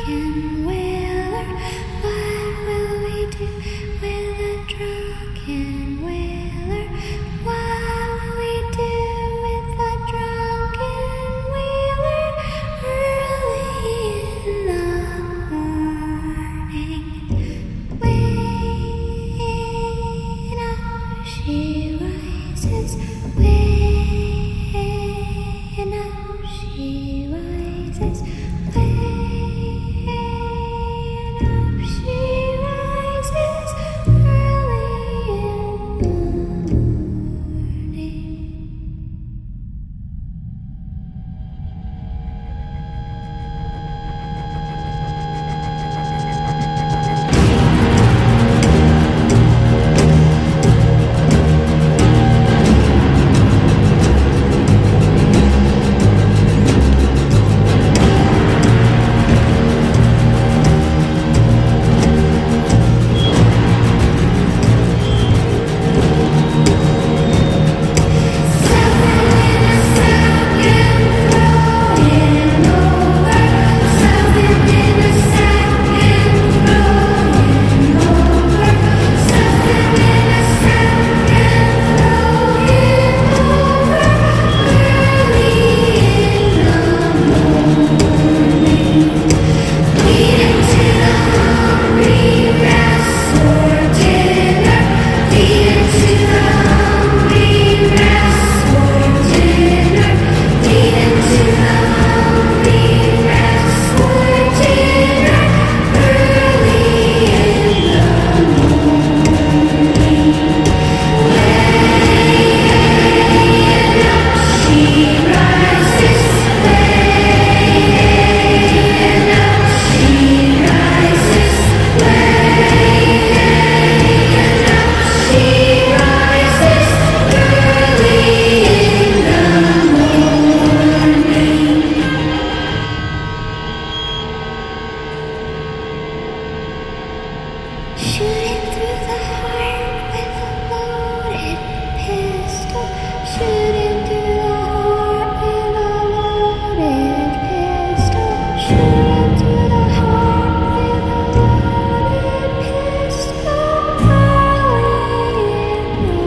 drunken wailer. What will we do with a drunken wailer? What will we do with a drunken wailer? Early in the morning, wait up, she rises. Wait up, she rises. Wait up, she rises. Early in the morning. Shooting through the heart with a loaded pistol. Shooting through the heart with a loaded pistol. Shooting through the heart with a loaded pistol. Early in the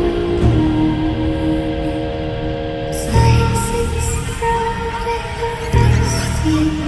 morning, slicing throat with a rusty